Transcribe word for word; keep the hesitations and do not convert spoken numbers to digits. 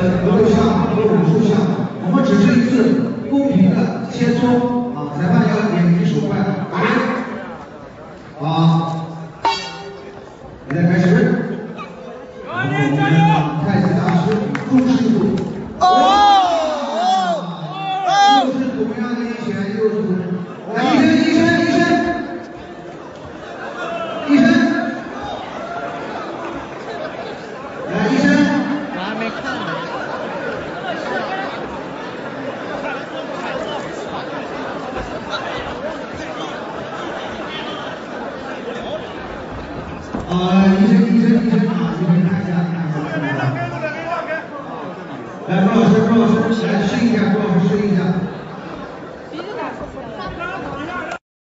格斗项目和武术项目，我们只是一次公平的切磋啊，裁判要眼疾手快，打人。好，比赛开始。我们太极大师钟师傅。哦哦！又是同样的一拳，又是同样。来，一身一身一身。 医生，来，医生， 我还没看呢。 啊，医生，医生，医生啊，医生看一下，看一下，看一下。来，朱老师，朱老师，来试一下，朱老师试一下。